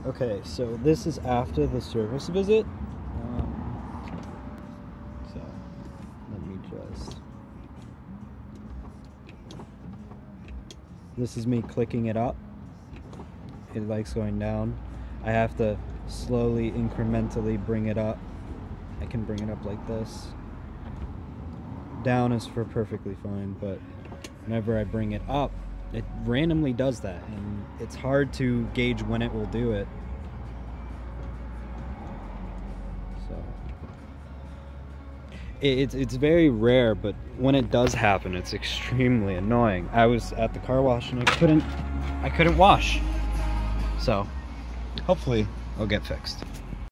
Okay, so this is after the service visit. So let me just. This is me clicking it up. It likes going down. I have to slowly, incrementally bring it up. I can bring it up like this. Down is for perfectly fine, but whenever I bring it up, it randomly does that, and it's hard to gauge when it will do it. So it's very rare, but when it does happen, it's extremely annoying. I was at the car wash and I couldn't wash. So hopefully it'll get fixed.